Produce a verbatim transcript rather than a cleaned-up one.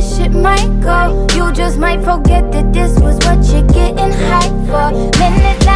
this shit might go. You just might forget that this was what you're getting hyped for. Minute